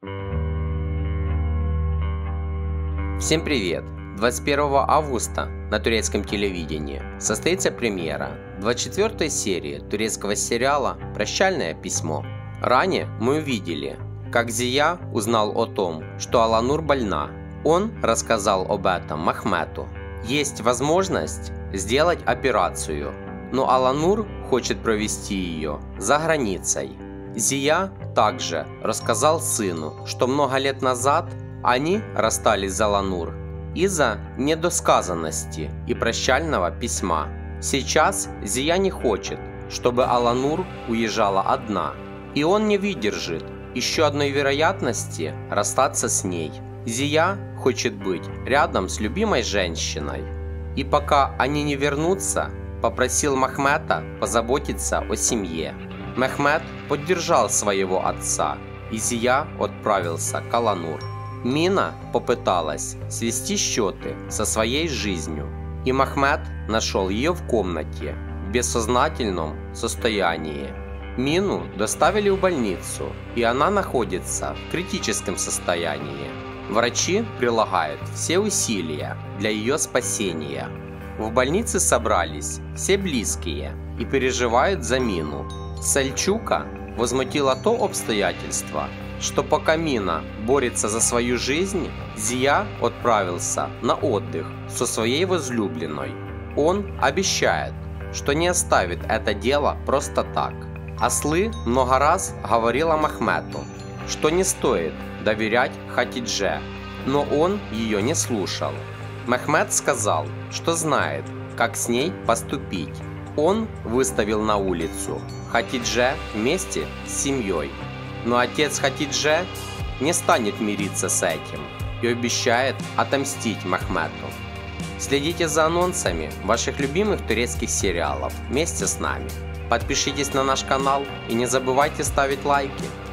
Всем привет! 21 августа на турецком телевидении состоится премьера 24 серии турецкого сериала «Прощальное письмо». Ранее мы увидели, как Зия узнал о том, что Аланур больна. Он рассказал об этом Махмету. Есть возможность сделать операцию, но Аланур хочет провести ее за границей. Зия также рассказал сыну, что много лет назад они расстались с Аланур из-за недосказанности и прощального письма. Сейчас Зия не хочет, чтобы Аланур уезжала одна, и он не выдержит еще одной вероятности расстаться с ней. Зия хочет быть рядом с любимой женщиной, и пока они не вернутся, попросил Махмета позаботиться о семье. Мехмет поддержал своего отца, и Зия отправился к Аланур. Мина попыталась свести счеты со своей жизнью, и Махмет нашел ее в комнате в бессознательном состоянии. Мину доставили в больницу, и она находится в критическом состоянии. Врачи прилагают все усилия для ее спасения. В больнице собрались все близкие и переживают за Мину. Сельчука возмутило то обстоятельство, что пока Мина борется за свою жизнь, Зия отправился на отдых со своей возлюбленной. Он обещает, что не оставит это дело просто так. Аслы много раз говорила Махмету, что не стоит доверять Хатидже, но он ее не слушал. Мехмет сказал, что знает, как с ней поступить. Он выставил на улицу Хатидже вместе с семьей. Но отец Хатидже не станет мириться с этим и обещает отомстить Махмету. Следите за анонсами ваших любимых турецких сериалов вместе с нами. Подпишитесь на наш канал и не забывайте ставить лайки.